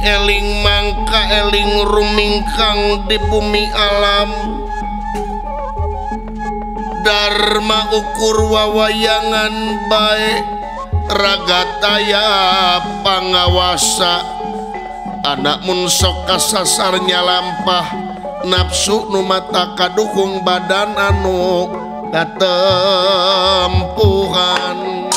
eling mangka eling rumingkang di bumi alam Dharma ukur wawayangan baik ragataya pangawasa anak mun sok kasasarnya lampah nafsu nu mata kadukung badan anu katempuhan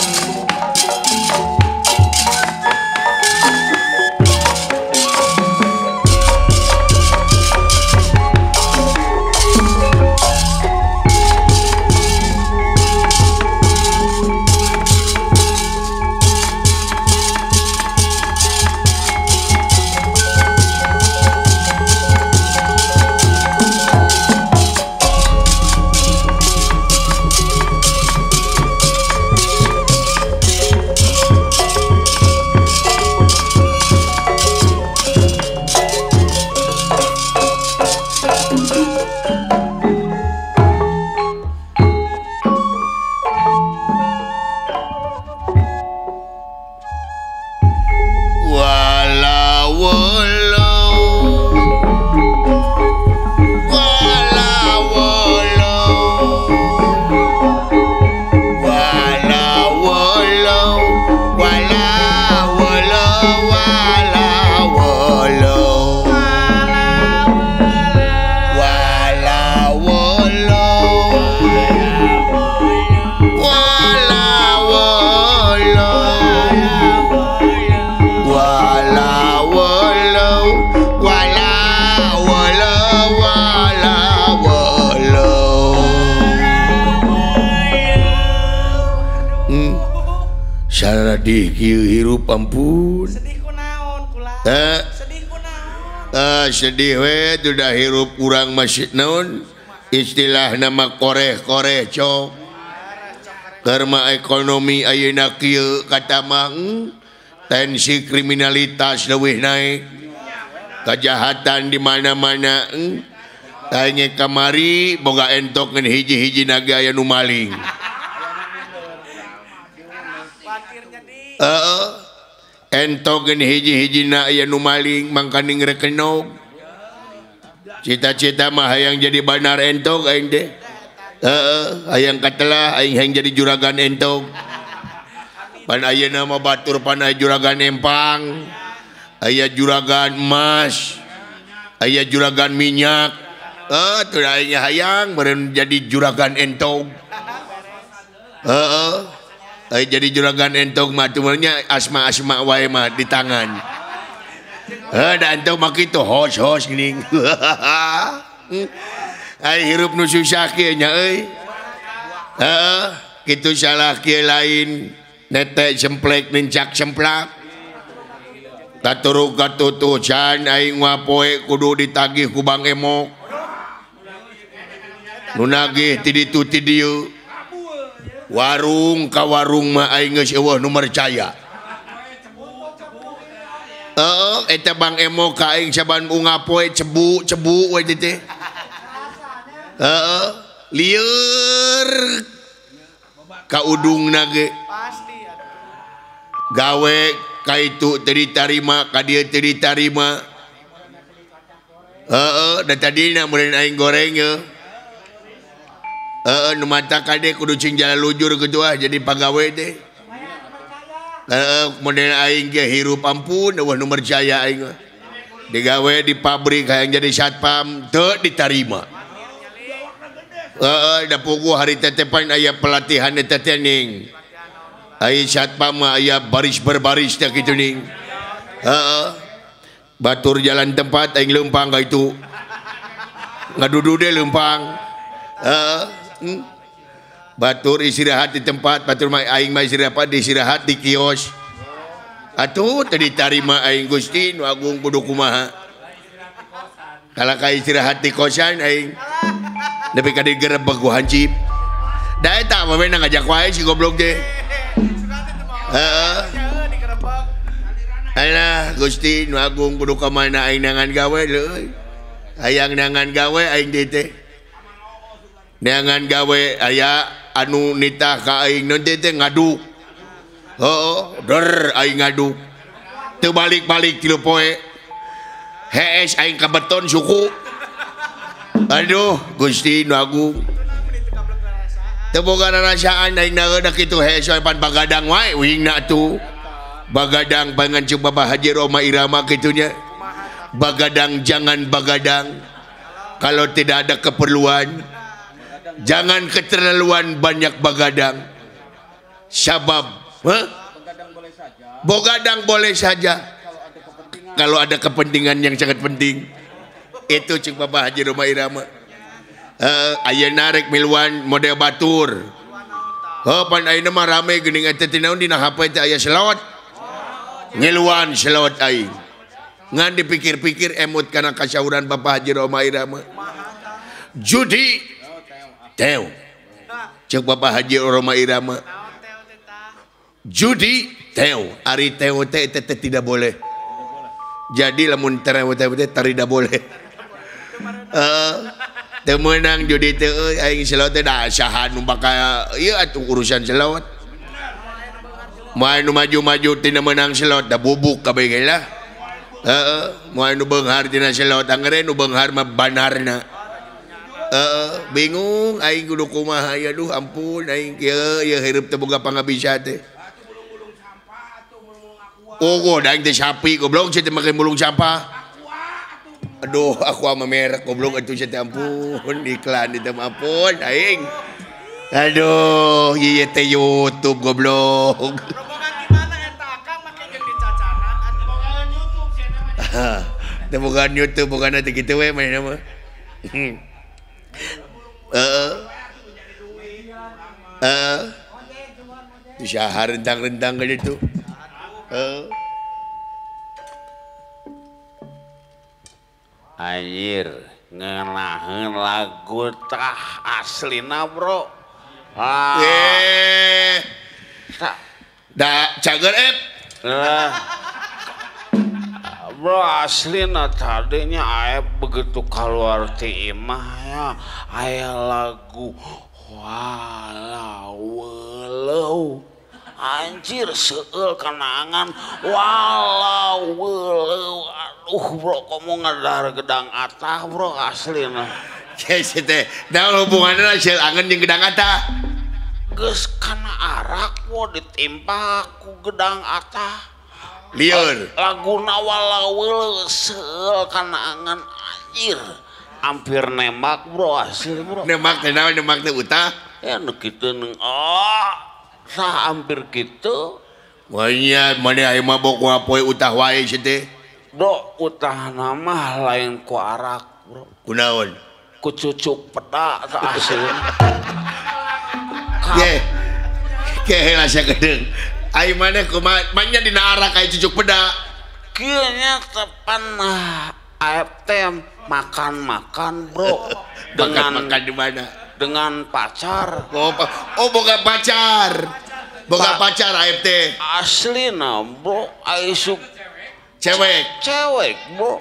hirup ampun sedih kunaon kula sedih kunaon sedih we sudah hirup kurang masih naon istilah nama koreh-koreh cok karma ekonomi ayeuna kieu kata mang tensi kriminalitas leuwih naik kejahatan di mana-mana tanya kamari boga entok ngan hiji-hiji naga aya nu maling entogen hiji-hijina aya nu maling mangkaning rekenog cita-cita mah hayang jadi banar entog aing teh hayang katelah aing hayang jadi juragan entog pan ayeuna mah batur pan aya juragan empang aya juragan emas aya juragan minyak teu aing hayang meureun jadi juragan entog jadi juragan entog mah tumanya asma-asma wae mah di tangan. Da entog mah kitu hos-hos geuning. Ai hirup nu susah kieu nya euy. Kitu salah kieu lain nete semplek nencak semplak. Katurug katutucan aing wapoe kudu ditagih ku Bang Emok. Nu nagih ti ditu ti dieu. Warung ka warung mah aing geus eueuh nu percaya. Eta Bang Emo ka aing saban unga poe cebu we teh. Lieur ka udungna ge. pasti Gawe ka itu teu ditarima ka dieu teu ditarima. Da tadina meureun aing goreng ye. Nu mata kade kudu cing jalan lujur gitu jadi pagawe teh. Model aing ge hirup ampun eueuh nu percaya aing. Digawe di pabrik hayang jadi satpam teu ditarima. Da puguh hari tetepan aya pelatihan eta teh ning. Aya satpam aya baris berbaris teh kitu ning. Batur jalan tempat aing leumpang ka itu. Ngadudu deh leumpang. Batur istirahat di tempat batur aing mah istirahat di kios atuh teu ditarima aing Gusti nu agung kudu kumaha kalaka istirahat di kosan aing nepi ka digerebeg ku hansip da eta mah we ngajak wae si goblok teh alah Gusti nu agung kudu ka mana aing nangan gawe leuy hayang nangan gawe aing teh neangan gawe aya anu nitah ka aing nanti teh ngaduk der aing ngaduk teu balik-balik 3 poe hees aing ka beton suku. Aduh Gusti Nu Agung teu boga rasaan aing naeudak kitu hees wae pan bagadang wae wingna tuh bagadang pangan coba Bapak Haji Roma Irama kitunya bagadang jangan bagadang kalau tidak ada keperluan jangan keterlaluan banyak bagadang sabab bogadang boleh saja kalau ada kepentingan yang sangat penting itu cik Bapak Haji Roma Irama ayeuna rek miluan model batur pan ayeuna mah rame geuning eta teh naon dina HP teh aya selawat ngiluan selawat aing ngan dipikir-pikir emut kana kasauran Bapak Haji Roma Irama judi teu cek Bapak Haji Roma Irama judi teu ari teu teh tidak boleh jadi lamun teu teh tidak boleh teu meunang judi teh aing selawat teh da saha nu bakal ieu atuh urusan selawat moal nu maju-maju tina meunang selawat da bubuk kabeh ge lah moal nu beunghar tina selawat angere nu beunghar mah banarna bingung aing kudu kumaha ya duh ampun aing kieu hirup teu boga pangabisa teh oh aing teh sapi goblok teh make mulung sampah aduh aku ama merek goblok atuh teh ampun iklan itu ampun aing aduh ieu teh YouTube goblok rombongan gimana eta akang make jeung dicacanan atuh bogaan YouTube channel teh bogaan YouTube bogaan teh kitu we mah usaha rentang-rentang kan itu anjir ngenaheun lagu tah aslina bro da cager bro aslina tadinya aep begitu keluar ti imah ya aya lagu walau anjir seueur kanangan walau aduh bro komo ngadar gedang atah bro aslina geus teh da hubunganna sieun angeun jeung gedang atah geus kana arak wo ditimpa ku gedang atah lieur laguna walau seueur kanangan anjir hampir nembak bro asli bro nembak teh naon nembak teh utah ya nu kitu nu sah hampir kitu wanya mane aya mabok wapoe utah wae sia teh bro utah mah lain ku arak bro kunaon ku cucuk peda teh asli ke heula sia gedeng ai maneh kumaha manya dina arak aya cucuk peda kieu nya tepan AFT makan bro dengan makan di mana dengan pacar oh boga pacar AFT asli nah bro aisuk cewek bro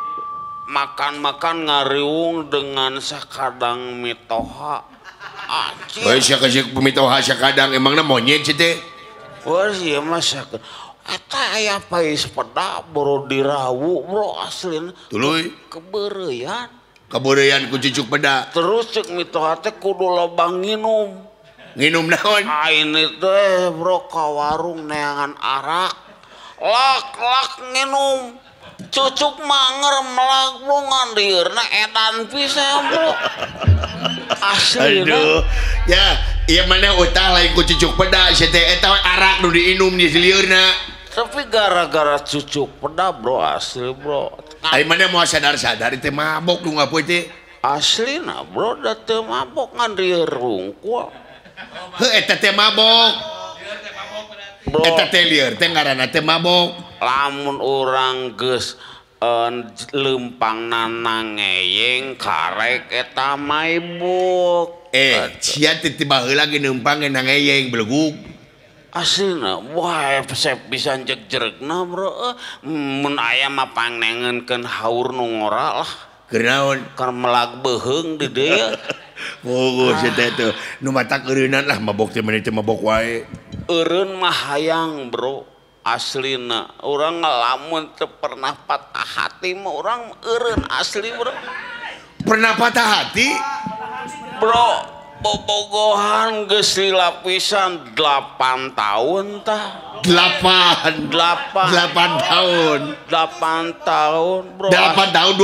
makan ngariung dengan sakadang mitoha anjir wah sia kasih mitoha sakadang emangna monyet sih teh wah iya masa eta aya pai sepeda bro dirawu bro aslina tuluy kebeureuyan ku cucuk peda terus cek mitoha teh kudu loba nginum naon ini teh bro ka warung neangan arak lak nginum cucuk manger melag bro ngandirna edan pisan bro aslina aduh ya iya mana utah lain ku cucuk peda sia teh eta arak nu diinum di liurna tapi gara-gara cucuk peda bro asli bro ai mana mau sadar teh mabok nu ngapoe teh asli na bro da teu mabok ngan rieur rungkul eta teh mabok bro eta teh lieur teh ngaranna teh mabok lamun urang geus lempang nanangeyeng karek eta maibuk sia tiba heula ge lempang nangeyeng belegug aslinya wah pesep bisa jek-jerekna bro mun aya mah pangnengenkeun haur nu ngora lah keur naon keur melag beheung di dieu oh sia teh teh nu matak eureunan lah mabok teh mah teh mabok wae eureun mah hayang bro aslina orang ngalamun teu pernah patah hati mah orang eureun asli bro. Pernah patah hati Bro, bobogohan geus lapisan 8 tahun tah. 8 tahun 8 tahun bro. 8 tahun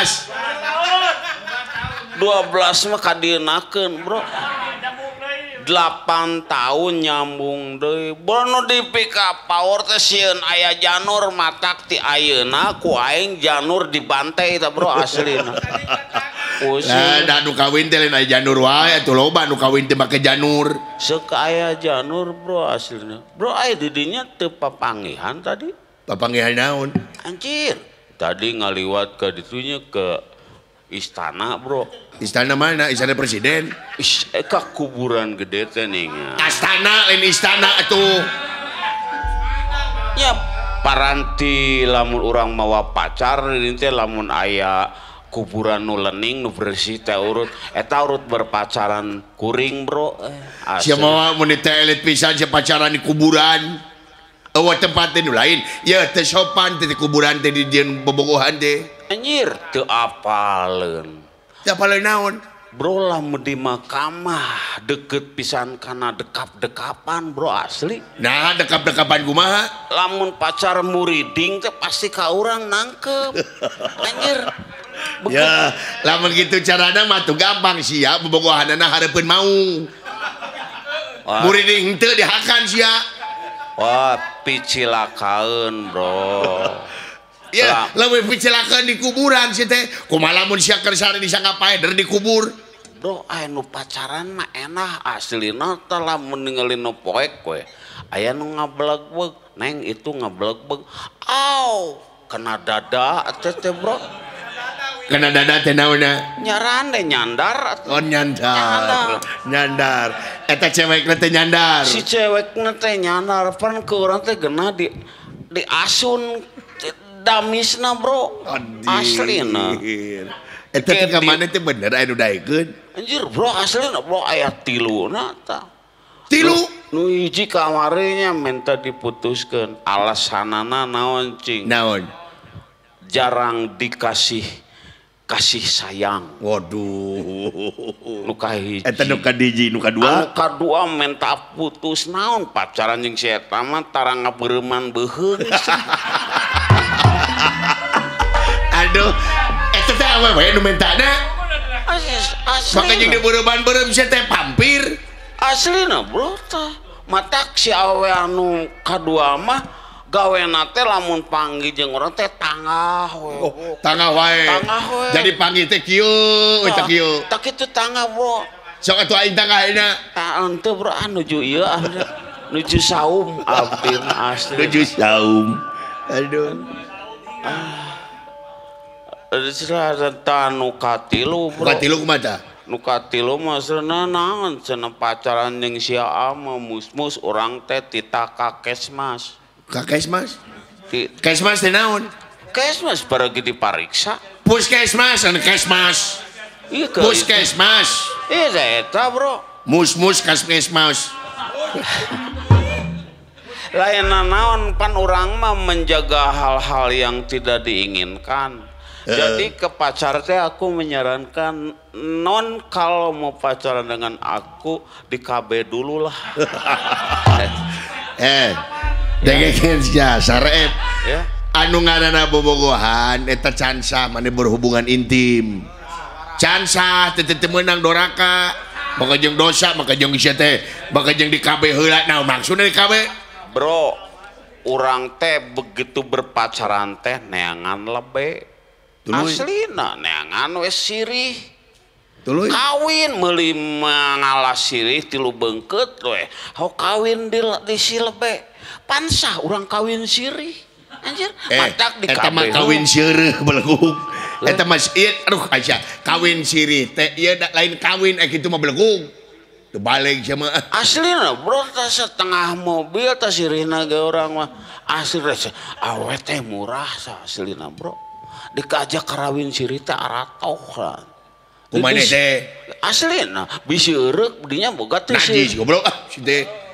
12 mah kadienakeun bro. 8 tahun nyambung deui. Bono di pick up power teh sieun aya janur matak ti ayeuna ku aing janur dibantai tah bro aslina. Nah, nu kawin teh lain aya janur wae atuh loba nu kawin teh make janur. Seuk aya janur bro aslina. Bro aya di dinya teu papanggihan tadi. Papanggihan naon? Anjir. Tadi ngaliwat ke ditunya ke istana bro. Istana mana? Istana presiden? Eka kuburan gede teh ning. Astana lain istana atuh. Ya paranti lamun urang mawa pacar ini teh lamun aya kuburan nu leuning nu bersih teh urut eta urut berpacaran kuring bro. Sia mawa mun teh elit pisan sia pacaran di kuburan. Eueuh tempat teh nu lain. Ya teh sopan teh kuburan teh di dieu bobogohan teh. Anjir teu apaleun. Teu apaleun naon? Bro lamun di makamah deket pisan kana dekap-dekapan bro asli. Nah dekap-dekapan kumaha? Lamun pacar muriding teh pasti ka urang nangkep. Anjir. Ya, lamun gitu carana mah tuh gampang sia bobogohanana hareupeun mau. Muriding henteu dihakan sia. Wah, picilakaeun bro. Ya, lamun picilakaeun di kuburan sia teh. Kumaha lamun sia kersane disangapae der dikubur. Bro, aya nu pacaran mah enah aslina teh lamun ningali nu poek we. Aya nu ngablegbeg, neng itu ngablegbeg. Aw, kena dada teh bro. Kena dada teh naonna? Nyaran deh nyandar. Oh nyandar. Eta cewekna teh nyandar. Si cewekna teh nyandar pan ke urang teh geuna di asun damisna bro. Aslina. Eta teh ka mana teh bener aya nu daekeun. Anjir bro aslina bro aya 3 tah. 3? Nu hiji kamarinya minta diputuskeun. Alasanana naon cing? Naon? Jarang dikasih sayang. Waduh. Nu kahiji. Eta nu kadiji, nu kadua? Anu kadua minta putus naon pacaran jeung si eta mah tara ngabeureman beuheung. Aduh, eta teh awewe nu mentana? Asli. Maka jeung dibeureman-beureum sia teh pampir. Aslina bro tah. Matak si awewe anu kadua mah gawena teh lamun panggih jeung urang teh tangah we. Oh, tangah wae. Jadi panggih teh kieu, teh kieu. Tak kitu tangah bro. Sok atuh aing tangahna. Henteu bro nuju ieu nuju saum abdi asli. Nuju saum. Aduh. Nu katilu bro. Katilu kumaha? Nu katilu mah seuneu naon cenah pacaran jeung sia mah mus-mus urang teh tita ka Kesmas. Ka Kesmas? Kesmas teh naon? Kesmas pergi dipariksa. Puskesmas anu Kesmas. Iya Puskesmas. Iya eta bro. Mus-mus Kesmas. Lain naon pan urang mah menjaga hal-hal yang tidak diinginkan. Jadi ke pacar teh aku menyarankan non kalau mau pacaran dengan aku di KB dulu lah. Dengekeun sia sareep. Ya. Anu ngaranna bobogohan eta cansah mane berhubungan intim. Cansah teu meunang doraka. Maka jeung dosa maka jeung sia teh maka jeung di KB heula. Nah maksudna di KB? Bro, urang teh begitu berpacaran teh neangan lebe. Aslina neangan wes sirih. Tuluy. Kawin meuli ngalas sirih 3 beungkeut we. Hau kawin di si lebe. Pansah urang kawin sirih. Anjir, matak di eta mah kawin sirih belegug. Eta mah aduh Aisyah, kawin sirih teh ieu lain kawin kitu mah belegug. Teu balik sia mah. Aslina bro teh setengah mobil teh sirihna ge urang mah. Asli awe teh murah sa aslina bro. Dikajak karawin sirih teh aratoh lah. Kumaneh teh? Aslina bisi eureuk dinya boga teh najis goblok si teh.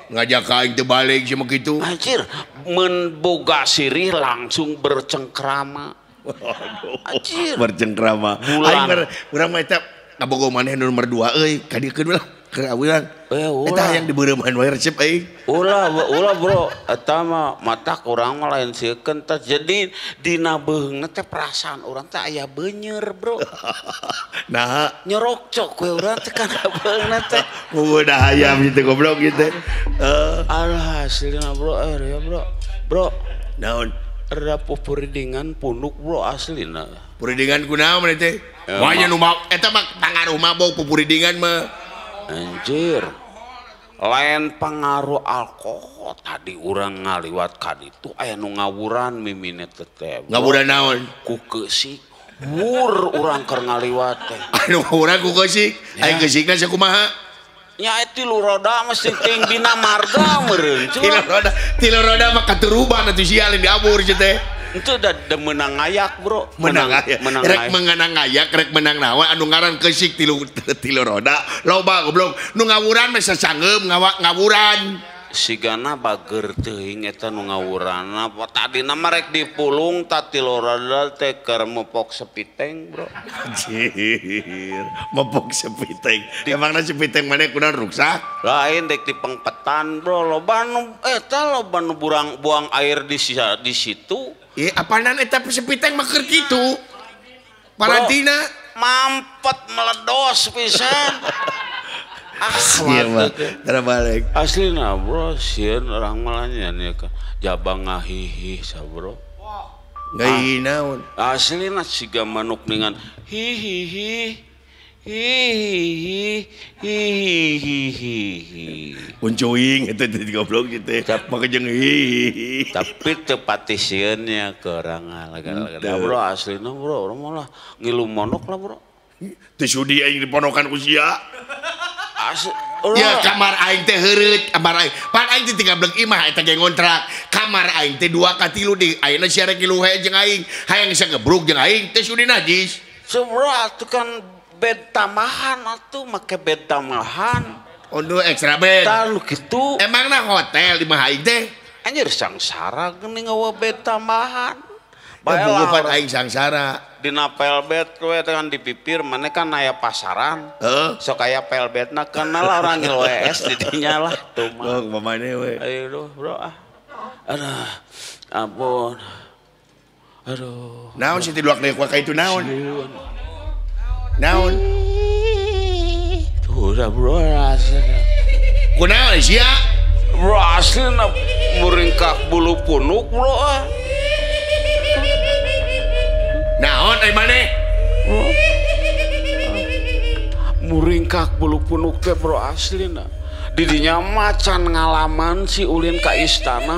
ngajak ka aing teu balik sama kitu. Anjir, menboga sirih langsung bercengkrama. Anjir. Bercengkrama. Aing urang mah eta ngabogo maneh nomor 2 euy, ka dieu keun lah. Kerawilan. Eta yang dibeureumhan wae resep aing. Ulah bro, eta mah matak urang mah lain siekeun teh. Jadi dina beungna teh perasaan urang teh aya beunyer, Bro. Nah, Nyorokcok we urang teh kana beungna teh. Udah ayam gitu goblok gitu. Alah hasilna bro, ya bro. Bro, Naon? ada pupuridingan punuk bro aslina. Puridingan kunaon teh? Wanya nu eta mah pangaruh mabok pupuridingan mah. Anjir, lain pengaruh alkohol tadi orang ngaliwat kan itu aya nu ngawuran mimine teteh. Ngawuran naon? Ku keusik mur orang keur ngaliwat teh. Anu ngawuran ku keusik, aing keusikna sakumaha? Nya ti lu roda mesti ting bina marga meureun. Tilu roda mah katuruban atuh sia lain diabur teh. Itu udah menang ngayak bro. Menang rek mengenang ngayak rek menang nawa anu ngaran keusik tilu roda loba goblok nu ngawuran mah sasanggeum ngawuran sigana bager teuing eta nu ngawuranna tadina mah rek dipulung ta tilu roda teh keur mepok sepiteng bro. Anjir mepok sepiteng emangna sepiteng maneh kunaon ruksak lain dek dipengpetan bro loba nu buang air di situ. Apaanan eta sepiteng mah keur kitu. Parantina mampet meledos pisan. Iya tara balik. Aslina bro, sieun urang mah nya jabang ngahihi sa bro. Ngahihi naon? Aslina siga manuk ningan hihihi. Uncuing itu goblok gitu maka jeung tapi tepati sieunnya ke orang laga-laga bro aslina bro urang mah ngilu monok lah bro teu sudi aing diponokan ku sia ya ya kamar aing teh heureut kamar aing pan aing teh tinggal bleuk imah eta ge ngontrak kamar aing teh 2 ka 3 di ayeuna sia rek ngilu hae jeung aing hayang sia gebruk jeung aing teh sudi najis bro atuh kan bed tamahan atuh make bed tamahan. Untuk extra bed. Tahu gitu. Emangna hotel di mah aing teh? Anjir sangsara geuning ngawa bed tamahan. Bukan aing sangsara. Dina pel bed we kan dipipir maneh kan aya pasaran. Sok aya pel bedna kenal orang ngilu WS di dinya lah tuh mah. Oh, mamane we. Aduh, bro ah. Aduh. Ampun. Aduh. Naon sih tiluak deuk ka itu naon? Naon? Udah bro rasanya. Kunaon sia? Bro aslinya meringkak bulu punuk bro. Naon ai maneh? Meringkak bulu punuk teh bro aslina. Didinya macan ngalaman si ulin ka istana.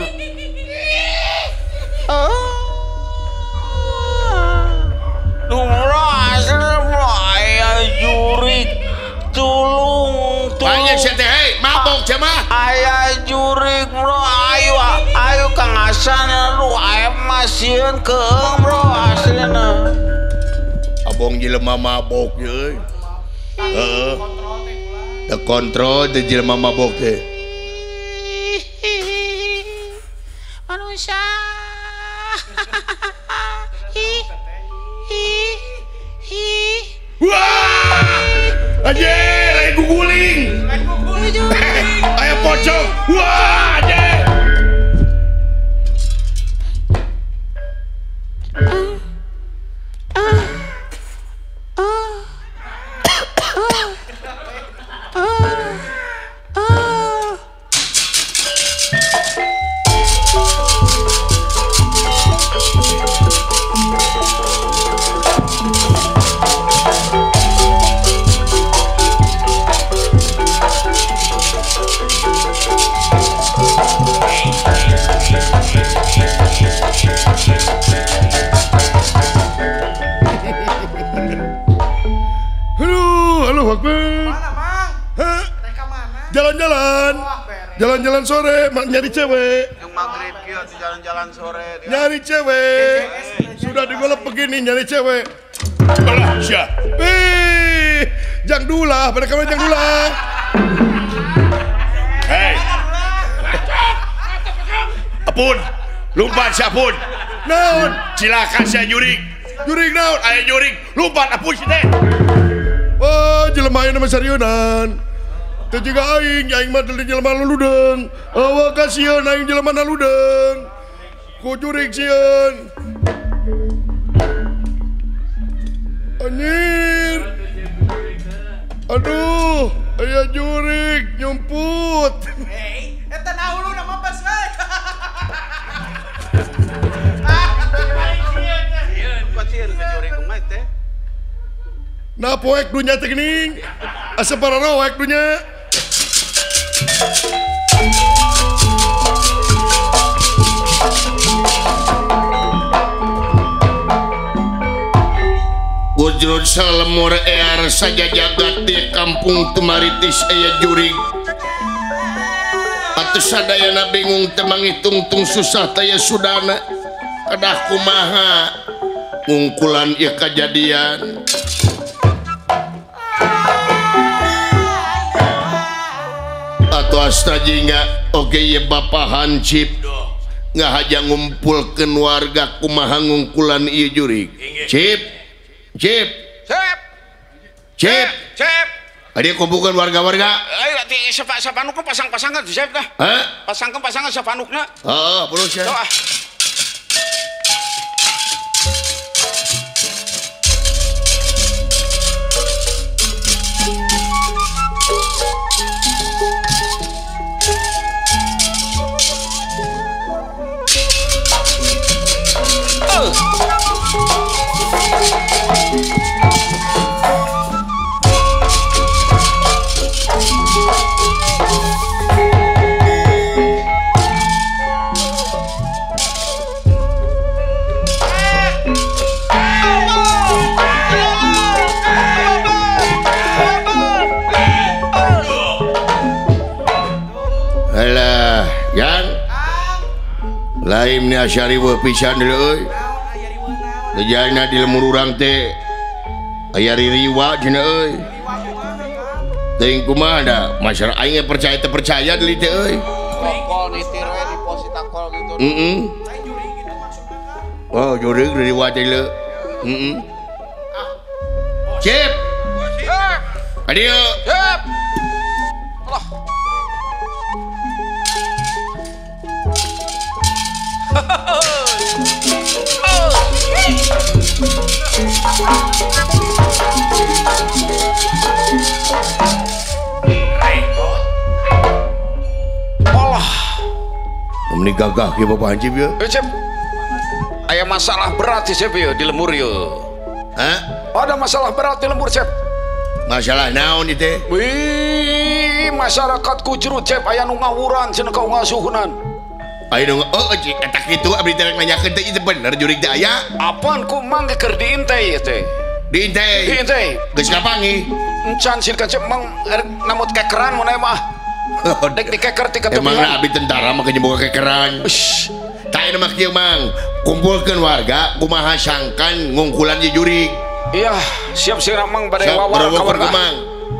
Bro aslina bro aya jurik. Tulung banyak sih teh hei mabok jemaah aya jurik bro ayo Kang Hasan lu aya masieun keung bro aslina abong jelema mabok ye heeh teu kontrol teh jelema mabok teh manusia wah anjir lain guguling aya pocong wah anjir jalan-jalan sore nyari cewek yang maghrib kieu jalan-jalan sore nyari cewek sudah digolep begini nyari cewek alah sia jang dula pada kamar jang dula hei apun lumpat sapun naon silakan saya jurig naon aya jurig lumpat apun si teh wah jelema ieu nama sarionan teu jiga aing mah teu jelema luludeng awa kasieun aing jelema naludeng ku jurig sieun anjir aduh aya jurig nyumput eta naulu nama pas we nah poek dunya teh geuning asa pararoek dunya Gujrut salemur ear saja jagat di kampung temaritis aya jurig atuh sadayana bingung teu manghitung-tung susah taya sudana kadah kumaha ngungkulan ieu kajadian atuh astajingga oge ye Bapak Hansip ngahaja ngumpulkeun warga kumaha ngungkulan ieu jurig Cip. Adi kumpulkan warga-warga. Ayo nanti sapanukna pasang-pasangan tuh Cip dah. Hah? Pasangkan sapanukna. Heeh, perlu Cip. Alah, yang lain ni asyari pisan dulu euy. Lejana di lemur urang teh aya ririwa cenah euy. Teuing kumaha da masyarakat aing percaya teu percaya deui teh euy. Kol nitir we di pos takol gitu. Oh, jurig ririwa teh le. Cip. Adieu. Cip. Allah. Allah. Ini gagah ke Bapak Hansip ya? Cip. Aya masalah berat sih Cip ya di lemur ya. Hah? Ada masalah berat di lemur Cip. Masalah naon itu? Wih, masyarakat Gujrut Cip aya nu ngawuran cenah ka ngasuhunan. Ayo dong, cik, kata gitu, abdi terang nanyakeun teh itu bener jurig teh aya. Apaan ku mangga keur diintei teh? Diintei. Diintei. Geus kapangi? Encan silkan Cip mang namut kekeran mun mah. Dek dikeker ti Emang ketepian. abdi tentara maka boga kekeran. Ush. Tah ieu mah kieu mang, kumpulkeun warga kumaha sangkan ngungkulan ieu jurig. Iya, siap sirah mang bade Sok wawar ka warga. mang.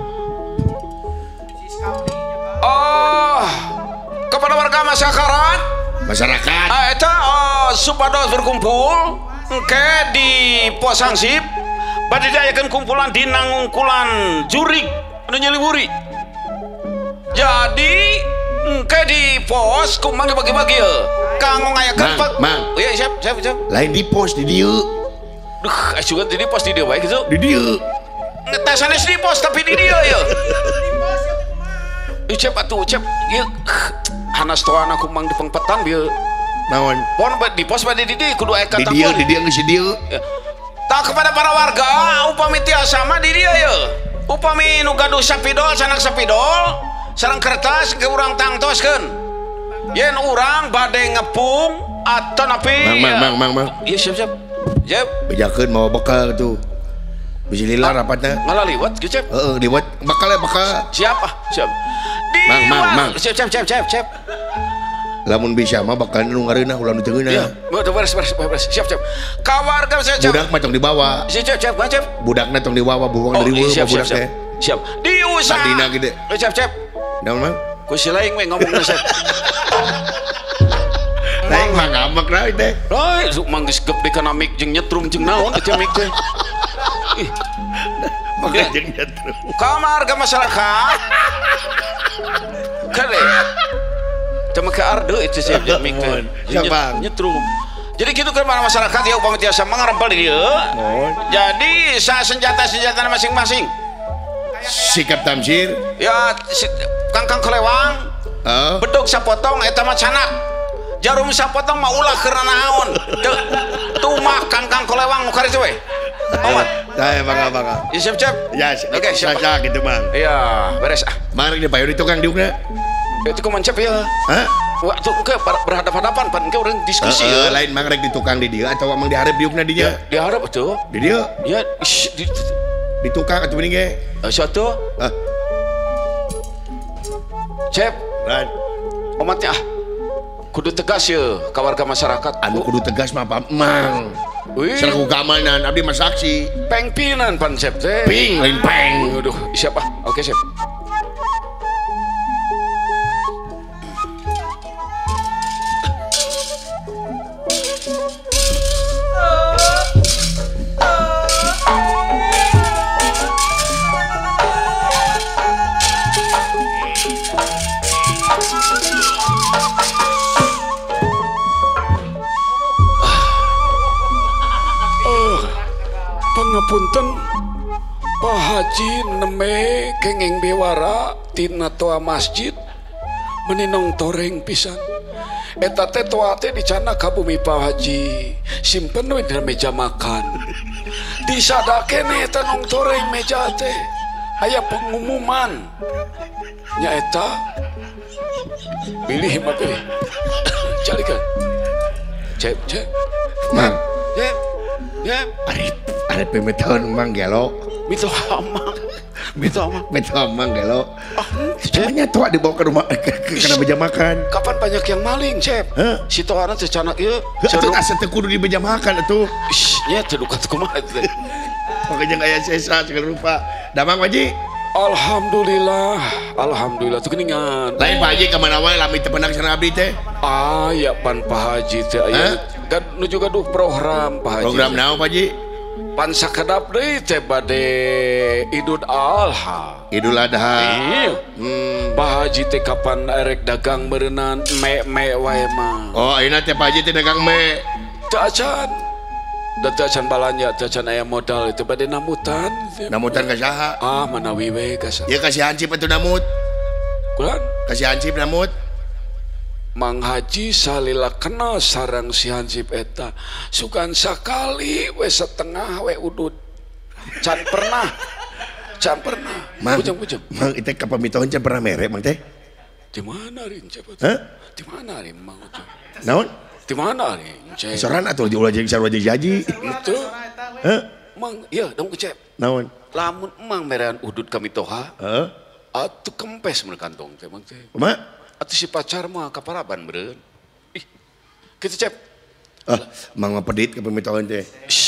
Oh, kepada warga masyarakat. Masyarakat. Eta supados berkumpul engke di pos Hansip bade diayakeun kumpulan dina ngungkulan jurig anu nyeliwuri. Jadi engke di pos kumang dibagi-bagi ye. Kanggo ngayakeun Mang. Iya, siap. Lain di pos di dieu. Duh, juga di pos di dieu bae gitu. Di dieu. Ngetes sanes di pos tapi di dieu ye. Cep atuh Cep ieu hanas toana kumang di pengpetan bieu. Naon? Pon di pos bade di dieu kudu aya Di dieu geus di dieu. Tak kepada para warga upami tiasa mah di dieu ye. Upami nu gaduh sapidol sanak sapidol sareng kertas ke urang tangtoskeun. Yen urang bade ngepung atau napi. Mang. Iya siap. Bejakeun mawa bekal tuh. Bisa lila rapatna. Ngalah liwat gitu Cep. Heeh, liwat bakal. Siap. Mang. Siap. Lamun bisa mah bakal nu ngareunah ulah nu teueuna. Iya, beres. Siap. Kawarga saya Cep. Budak mah tong dibawa. Siap. Budakna tong dibawa buang dari weu budak teh. Siap. Diusah. Adina gede. Siap. Naon mang? Ku si laing we ngomongna Cep. Lain mah ngambek lah teh. Lai sok manggis gep di kana mik jeung nyetrum jeung naon teh mik teh. Ih. Maka jeung nyetrum. Kamar ke masyarakat. Kade. Cuma ke arde itu sih jeung mik teh. Nyetrum. Jadi gitu kan masyarakat ya upama tiasa mangarempel di dieu. Jadi senjata-senjata masing-masing. Sikap tamsir. Ya kangkang kelewang. Bedog sapotong eta mah canak. Jarum sapotong mah ulah keur naon. Tuh mah kangkang kelewang nu kareu we. Amat. Tah bangga. Ya siap. Ya, oke, siap gitu, Mang. Iya, beres ah. Mari dipayu di tukang diukna. Itu kumancep ya. Hah? Waktu engke berhadapan-hadapan pan engke urang diskusi ya. Lain mang rek di tukang di dieu atau mang dihareup diukna di dieu? Dihareup atuh. Di dieu? Ya, di tukang atuh mending ge. Satu. Cep. Lan. Omatnya kudu tegas ya ka warga masyarakat. Anu kudu tegas mah Mang. Selaku keamanan abdi mah saksi. Pengpinan pan Cep teh. Ping lain peng. Aduh, siapa? Oke, Cep. Pangapunten Pak Haji neme kengeng bewara tina toa masjid meninong toreng pisan eta teh toa teh dicana ka bumi Pak Haji simpen we di meja makan disadake ne eta nong toreng meja teh aya pengumuman nya eta pilih mah pilih calikeun cep Mang ya Arep pemeton Mang gelo. Mito Mang gelo. Cumanya tua dibawa ke rumah ke meja makan. Kapan banyak yang maling, Cep? Si toaran secanak ieu. Atuh asa teu kudu di meja makan atuh. Nya teu duka kumaha teh. Makanya aya sesa segala rupa. Da Mang Haji. Alhamdulillah tuh geningan. Lain Pak Haji ka mana wae lami teu penang sareng abdi teh. Ya pan Pak Haji teh aya. Kan nu juga duh program Pak Haji. Program naon Pak Haji? Pan sakedap deui teh bade Idul Adha. Idul Adha. Iya. Pak Haji teh kapan erek dagang beureunan me wae mah. Oh, ayeuna teh Pak Haji teh dagang me. Teu acan. Da teu acan balanja, teu acan aya modal itu bade namutan. Namutan ka saha? Manawi we ka saha. Ieu kasih hansip atuh namut. Kulan? Kasih hansip namut. Mang Haji salila kenal sarang si Hansip eta sugan sakali we setengah we udud can pernah Mang, bujang Mang itu kapamitohan can pernah mere Mang teh di mana rin cepet di mana rin Mang ujung naon di mana rin cep soran atuh di ulah jeung sarua jeung jaji itu Mang iya dong cep naon lamun Mang merean udud kami toha atuh kempes mun kantong teh Mang teh kumaha atuh si pacar mah kaparaban beureun. Ih. Kitu Cep. Mang mah pedit kapamitohan teh.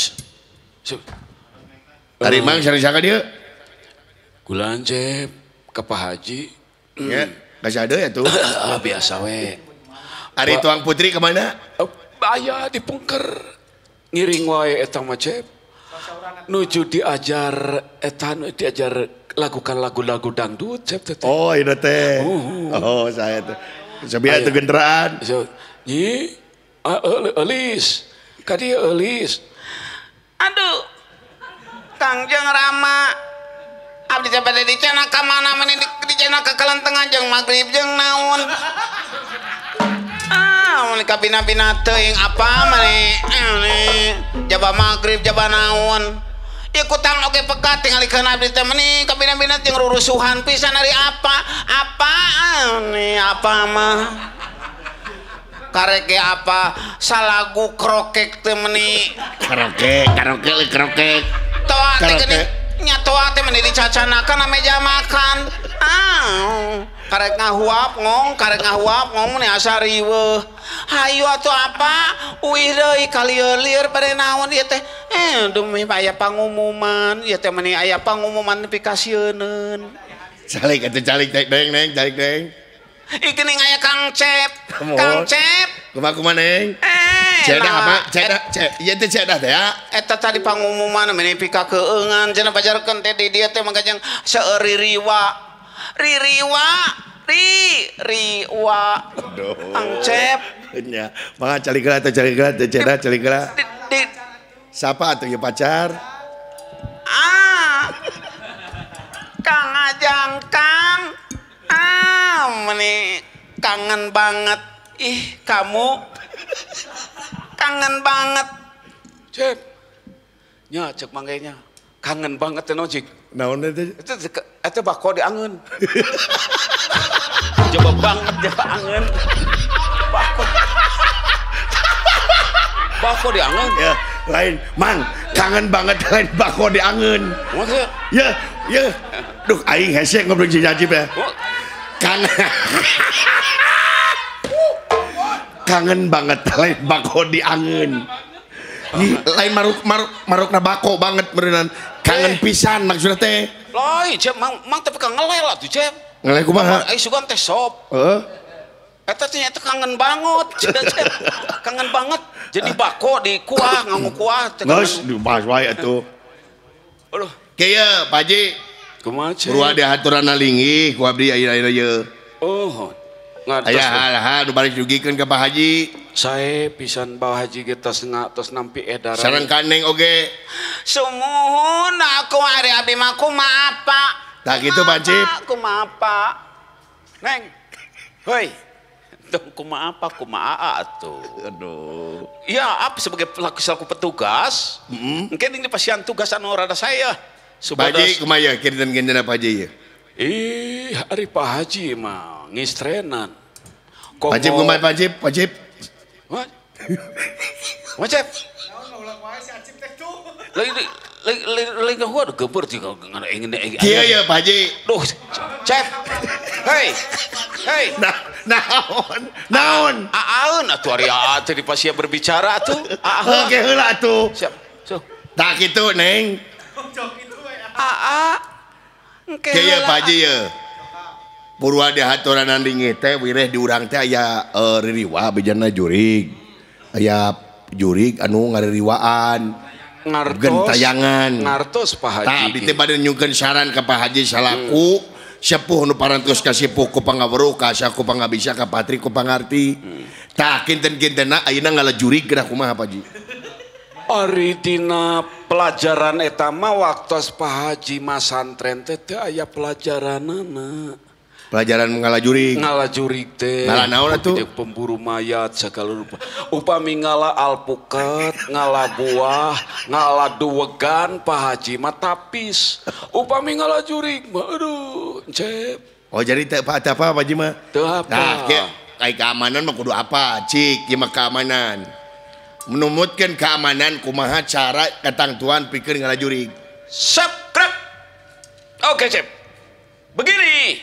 Ari Mang sari saka dieu? Kulan Cep ka Pak Haji. Ya, kasih ada ya tuh. Biasa we. Ari tuang putri kemana? Aya di Pungker. Ngiring wae eta mah Cep. Nuju diajar eta diajar lakukan lagu-lagu dangdut Cep teh. Oh, ini teh. Oh, saya tuh. Sabia itu genderaan. Nyi, Elis. Kadi Elis. Aduh, Kangjeng Rama. Abdi teh bade dicana ka mana meni dicana ka kalenteng jeung magrib jeung naon. Meni kabina-bina teuing apa meni? Jaba magrib jaba naon. Ikutang oge pekat tingalikeun abdi teh meni kabina-bina jeung rurusuhan pisan ari apa mah karek apa salagu krokek teh meni krokek toa teh geuning nya toa teh meni dicacanakeun na meja makan karek ngahuap ngong meni asa riweuh hayu atuh apa uih deui kalieur bade naon ieu teh demi aya pangumuman ieu teh meni aya pangumuman nepi ka sieuneun calik atuh calik deng ih geuning aya Kang Cep Kumaha neng? Cedah apa? Iya teh cedah teh ya. Eta tadi pangumuman menepika keuengan cenah pajarkeun teh di dieu teh mangkajang seuririwa. Ririwa. Riwa. Angcep. Nya, mangga caligela teh cedah caligela. Siapa atuh ya pacar? Kang Ajang Kang. Meni kangen banget. Ih, kamu kangen banget. Cep. Nya cek manggenya. Kangen banget teh no cik. Naon teh? Eta bako diangeun. Coba banget ya angeun. Bako diangeun. Ya, lain mang kangen banget lain bako diangeun. Maksudnya? Ya. Duh aing hese ngobrol si Najib ya. Kangen banget lain bako diangeun. Lain marukna bako banget beneran. Kangen pisan maksudnya teh. Lain cep mang tapi ngelel atuh cep. Ngelel kumaha? Ai sugan teh sop. Eta ternyata kangen banget. Kangen banget. Jadi bako di kuah ngamu kuah teh. Geus dibahas wae atuh. Aduh. Kieu Pak Haji. Kumaha cep? Buru ada haturan linggih ku abdi ayeuna ieu. Oh. Aya hal-hal nu balik dugikeun ka Pak Haji. Saya pisan Pak Haji ge tos nampi edaran. Sareng kaneng oge. Sumuhun aku ari abdi mah kumaha Pak? Tak gitu Pak Cip. Kumaha Pak? Neng. Hoi. Dong kumaha atuh. Aduh. Ya, apa sebagai selaku petugas? Mungkin ini pasien tugas anu rada saya. Pak Haji kumaha kinten-kinten Pak Haji? Hari Pak Haji mah ngistrenan. Pak Haji kumaha Pak Haji? Pak Haji. What? Macet. Lagi gua ada gebur juga ngana ingin. Kieu ya Pak Haji. Duh, Cep. Hei. Naon? Aun atuh ari teh di pasia berbicara atuh. Oke heula atuh. Siap. So. Tak kitu Neng. Kieu Pak Haji ye. Purwa di hatoranan linggih teh wireh di urang teh aya ririwa bejana jurig. Aya jurig anu ngaririwaan. Gentayangan. Ngartos Pak Haji. Tah abdi teh bade nyungkeun saran ka Pak Haji salaku sepuh nu parantos ka sepuh ku pangawruh ka saku pangabisa ka patri ku pangarti. Tah kinten-kintenna ayeuna ngalajurig geura kumaha Pak Haji? Ari dina pelajaran eta mah waktos Pak Haji masantren teh aya pelajaranana. Pelajaran ngalajurig. Ngalajurig teh. Ngala naon atuh? Pemburu mayat segala rupa. Upami ngala alpukat, ngala buah, ngala duwegan Pak Haji mah tapis. Upami ngalajurig mah aduh, Cep. Oh jadi teu apa Pak Haji mah? Teu apa. Nah, kayak keamanan mah kudu apa? Cik, ieu mah keamanan. Menumutkeun keamanan kumaha cara katangtuan pikeun ngalajurig. Sep, krep. Oke, Cep. Begini.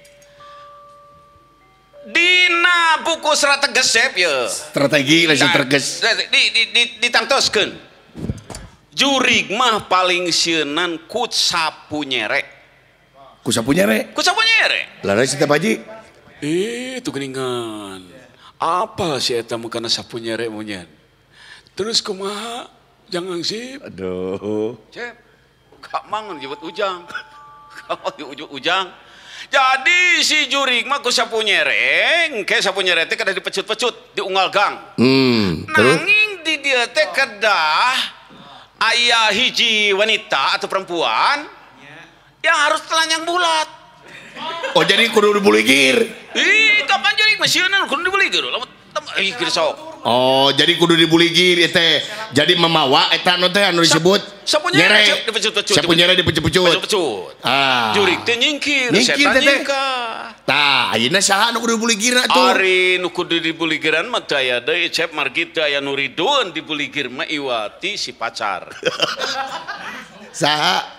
Dina buku strategi Cep ya. Strategi langsung terges. Ditangtoskeun. Jurig mah paling seunan ku sapu nyerek. Ku sapu nyerek? Ku sapu nyerek. Laras eta Pak Haji. Itu geningan. Apa sih eta mukana sapu nyerek munyan? Terus kumaha? Jangan sih. Aduh. Cep. Kak mangun nyebut ujang. Ujang. Jadi si jurig mah ku sapu nyereng, ke sapu nyereng teh kada dipecut-pecut, diunggal gang. Terus? Nanging di dia teh kedah aya hiji wanita atau perempuan yang harus telanjang bulat. Oh jadi kudu dibuligir. Kapan jurig mah sieunna kudu dibuligir. Ih sok. Oh jadi kudu dibuligir teh. Jadi memawa eta anu teh anu disebut sapu nyerek dipecut-pecut. Sapu nyerek dipecut-pecut. Jurig teh nyingkir, setan nyingkar. Tah ayeuna saha anu kudu dibuligirna tuh? Ari nu kudu dibuligiran mah teh aya deui Cep Margita aya nu ridun dibuligir mah Iwati si pacar. Saha?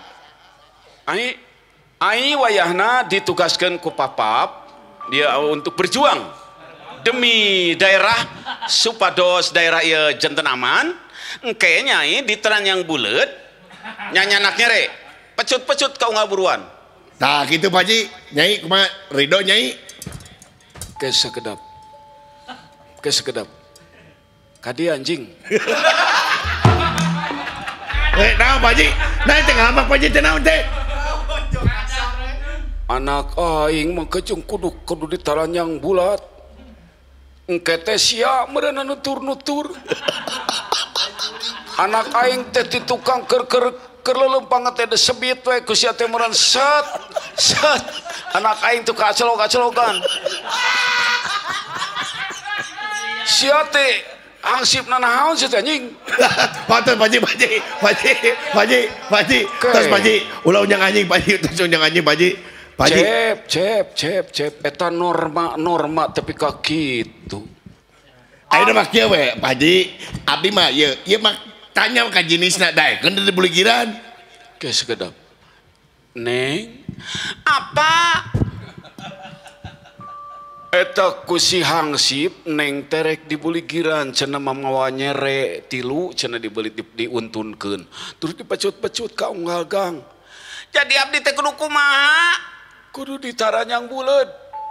Ai wayahna ditugaskeun ku Papap dia untuk berjuang demi daerah supados daerah ieu janten aman. Engke nyai diteran yang bulet nyanyanak nyere pecut-pecut ka unggal buruan. Tah kitu Pak Haji. Nyai kumaha Ridho nyai? Kesekedap. Kadi anjing. Nah Pak Haji, nah teh ngambak Pak Haji teh naon teh? Anak aing mah kecung kudu ditaranyang bulat. Engke teh sia meureunan nutur-nutur. Anak aing teh ti tukang keur lelempang teh desebit we ku sia teh meureun set. Anak aing tuh kacelok-kacelokan. Sia teh angsipna naon sia teh anjing. Pantes Pak Haji. Tos Pak Haji, ulah unyang anjing Pak Haji, tos unyang anjing Pak Haji. Cep, eta norma tapi ka kitu. Ayeuna mah kieu we, Pak Haji. Abdi mah ieu mah tanya ka jenisna dae, kan di buligiran. Geus sekedap. Neng, Apa? eta ku si hangsip neng terek di buligiran cenah mamawa nyere 3 cenah dibeli diuntunkeun. Terus dipecut-pecut ka unggal gang. Jadi abdi teh kudu kumaha? Kudu ditaranyang buleud.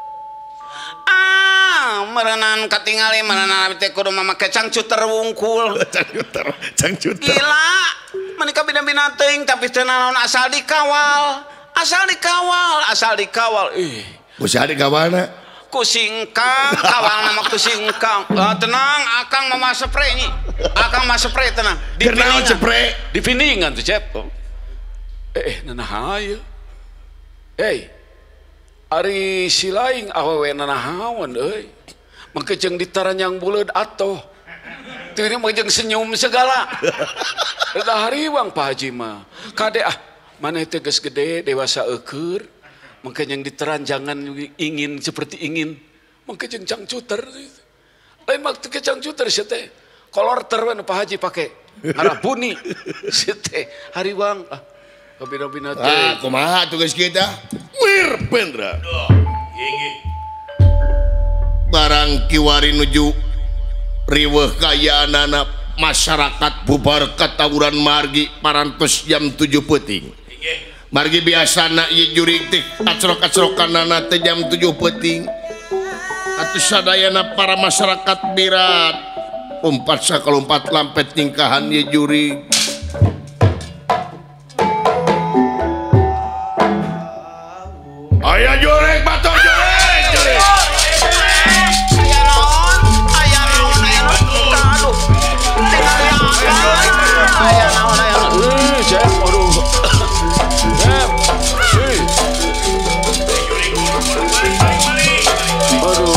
Merenang katingali merenang abdi teh kudu mamake cangcuter wungkul. Cangcuter. Gila, menika bina-bina teuing tapi teu naon asal dikawal. Usaha dikawalna. Kusingkang, kawal nama kusingkang. Tenang, akang mama spray nyi. Akang mah spray tenang. Gernaon spray. Di piningan tuh cep. Nanaha ya. Ari silaing awewe nanahawan euy. Mangke jeung ditaranyang buleud atoh. Teu ini mah jeung senyum segala. Da hariwang Pak Haji mah. Kade maneh teh geus gede dewasa eukeur. Mangke yang diteran jangan ingin seperti ingin. Mangke jeung cangcuter. Lain mah teu cangcuter sia teh. Kolor terwen Pak Haji pake. Arah buni. Sia teh hariwang kabina-bina teh. Kumaha tugas kita? Wir Pendra. Barang kiwari nuju riweuh kayaanana masyarakat bubar katawuran margi parantos jam 7 peuting. Margi biasana ieu jurig teh acrok-acrokanana teh jam 7 peuting. Atuh sadayana para masyarakat birat umpat sakalumpat lampet tingkahan ieu jurig. Aya jurig batur jurig. Aya naon? Aduh. Tingali apa? Aya naon? Cep, aduh. Cep. Aduh.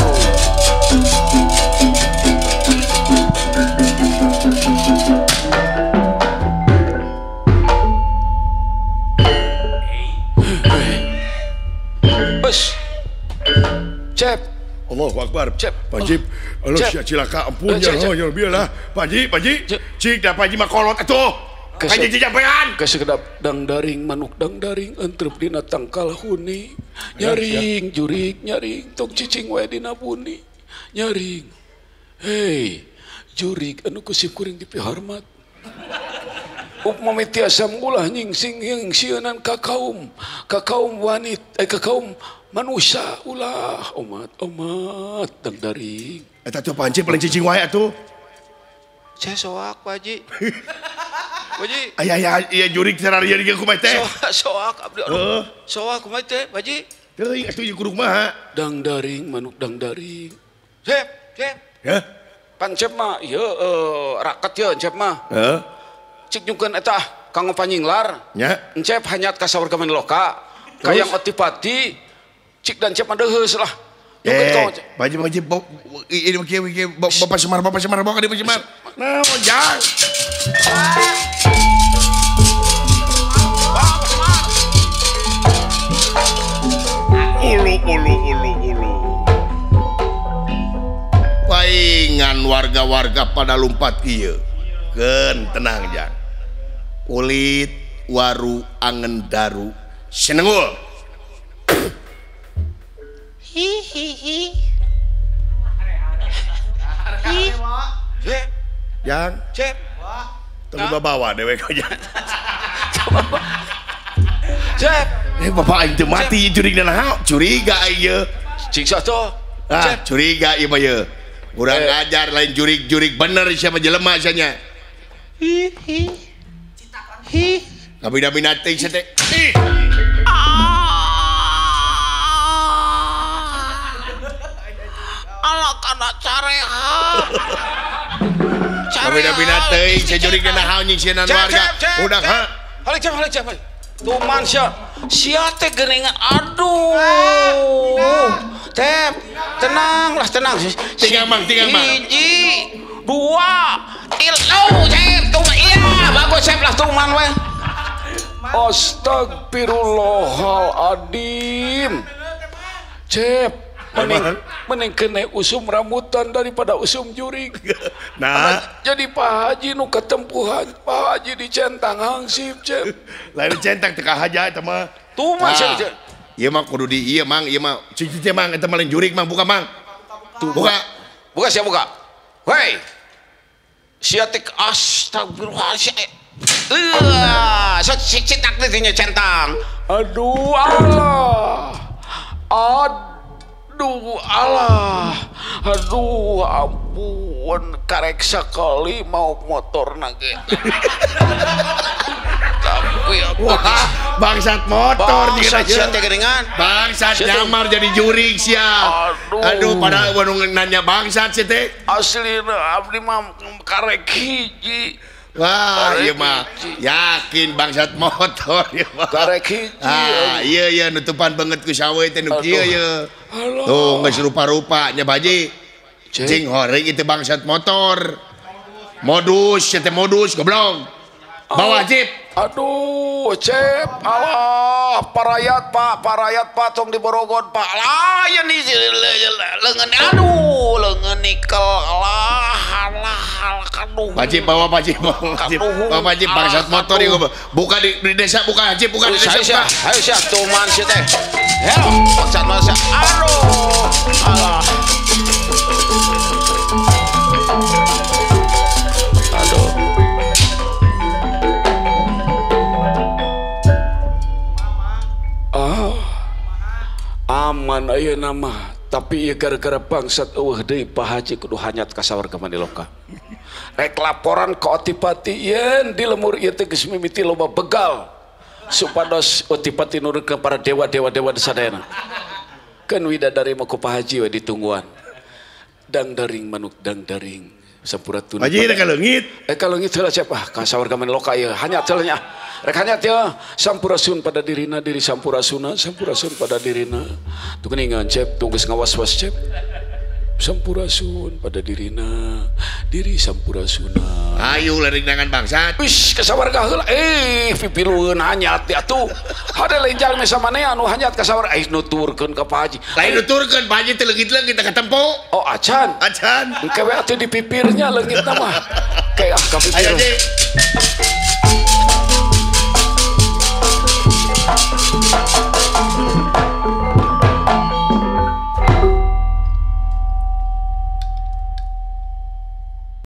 Bos. Cep. Allahu Akbar. Cep. Pak Haji, alo Cep. cilaka ampun ya Cep. ya biarlah. Pak Haji. Cep. Cik dah Pak Haji mah kolot atuh. Pak Haji jampean. Kesekedap dang daring manuk dang daring entrep dina tangkal huni. Nyaring jurig nyaring tong cicing wae dina buni. Nyaring. Hei, jurig anu kusip kuring dipihormat. Upamami tiasa ngulah nyingsing yang sieunan ka kaum wanita ka kaum manusia ulah umat dang daring. Eta tuh Pak Haji paling cicing wae atuh. Saya soak Pak Haji. Pak Haji. Aya jurig sararieu dieu kumaha teh? Soak abdi. Soak kumaha teh Pak Haji? Teuing atuh ieu kudu kumaha? Dang daring manuk dang daring. Cep. Ya. Pan cep mah ieu raket ieu cep mah. Heeh. Cik nyungkeun eta kanggo panyinglar. Nya. Encep hanyat ka sawarga loka. Kayang otipati cik dan cep mah deuheus lah. Pak Haji ini Bapak Semar bawa ka Bapak Semar. Naon jang? Ulu. Paingan warga-warga pada lumpat kieu. Keun tenang jang. Ulit waru angen daru senengul. Hihihi. Jang. Cep. Tunggu bawa dewek aja. Cep. Bapak aing teu mati jurig naha? Curiga ieu. Cik satu. Curiga ieu mah ieu. Kurang ajar lain jurik-jurik bener siapa jelema nya. Kami dah minati saya teh. Ala kana careha. Kami dah minati saya jurik dana hal nying sieun warga. Udah ha. Halik jam. Tuman sia teh geuningan aduh. Tep, tenang. Tinggal mang. Hiji, dua, Cep, tuman iya, bagus Cep lah tuman weh. Astagfirullahaladzim. Cep, mending kena usum rambutan daripada usum jurik. Nah, jadi Pak Haji nu ketempuhan, Pak Haji dicentang hangsip, Cep. lain centang teka haja eta mah. Tuh mah Cep. Ieu mah kudu di ieu mang, ieu mah cici teh mang eta mah lain jurik mang, buka mang. Tuh buka. Buka. Hei. Sia teh astagfirullahaladzim. Citak teh nya centang. Aduh Allah. Aduh ampun karek sakali mau motor nage. Tapi wah, bangsat motor bangsat sia teh geuningan. Bangsat nyamar jadi jurik sia. Aduh padahal anu nanya bangsat sia teh. Aslina abdi mah karek hiji. Wah, iya mah yakin bangsat motor ieu mah. Karek hiji. Iya nutupan banget ku sawe teh nu kieu ye. Tuh geus rupa-rupa nya baji. Cing horeng itu bangsat motor. Modus, teh modus goblok. Bawa jeep. Aduh, Cep, Allah, parayat Pak, tong diborogon Pak. Layan di lengan, aduh, lengan nikel, alah, aduh. Wajib bawa wajib bangsat motor ieu buka di desa buka jeep buka di desa. Ayo sia tuman sia teh. Hello, bangsat masa. Aduh, alah. Aman aya nama tapi ieu gara-gara bangsat eueuh deui Pak Haji kudu hanyat ka sawarga Mandiloka. Rek laporan ka Otipati yen di lemur ieu teh geus mimiti loba begal supados Otipati nurutkeun para dewa-dewa di sadayana. Keun widadari mah ku Pak Haji we ditungguan. Dangdaring manuk dangdaring sampurasun. Haji rek kaleungit. Kaleungit heula siapa ka sawarga Mandiloka ieu hanyat heula nya. Rek hanyat ya sampurasun pada dirina diri sampurasun pada dirina tuh keningan Cep tunggu ngawas-was Cep sampurasun pada dirina diri sampurasuna ayo lari dengan bangsat wis kasawarga heula pipilueun hanyat ya tuh hade lain jalmi samane anu hanyat kasawarga nuturkeun ka Pak Haji lain nuturkeun Pak Haji teh leungit-leungit ka tempo oh acan engke we atuh di pipirnya leungitna mah kayak ka pipir